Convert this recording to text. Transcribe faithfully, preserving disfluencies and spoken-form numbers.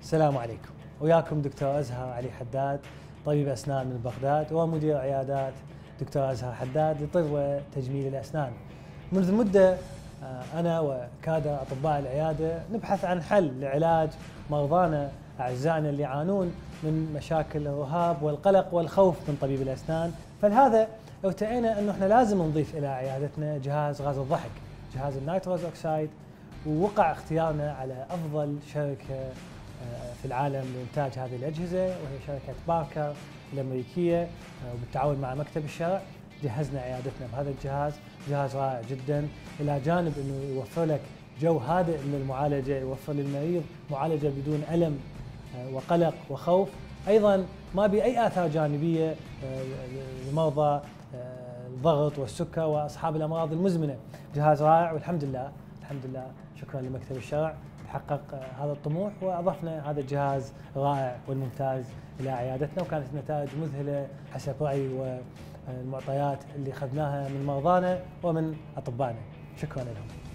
السلام عليكم، وياكم دكتور أزهر علي حداد، طبيب أسنان من بغداد ومدير عيادات دكتور أزهر حداد لطب وتجميل الأسنان. منذ مدة أنا وكادر أطباء العيادة نبحث عن حل لعلاج مرضانا أعزائنا اللي يعانون من مشاكل الرهاب والقلق والخوف من طبيب الأسنان، فلهذا ارتئينا أنه احنا لازم نضيف إلى عيادتنا جهاز غاز الضحك، جهاز النيتروز أوكسايد، ووقع اختيارنا على أفضل شركة في العالم لإنتاج هذه الأجهزة وهي شركة باركر الأمريكية، وبالتعاون مع مكتب الشرع جهزنا عيادتنا بهذا الجهاز. جهاز رائع جدا، إلى جانب أنه يوفر لك جو هادئ من المعالجة، يوفر للمريض معالجة بدون ألم وقلق وخوف، أيضا ما بأي آثار جانبية لمرضى الضغط والسكر وأصحاب الأمراض المزمنة. جهاز رائع والحمد لله الحمد لله شكرا لمكتب الشرع حقق هذا الطموح وأضفنا هذا الجهاز الرائع والممتاز إلى عيادتنا، وكانت النتائج مذهلة حسب رأيي والمعطيات اللي أخذناها من مرضانا ومن أطبائنا. شكرا لهم.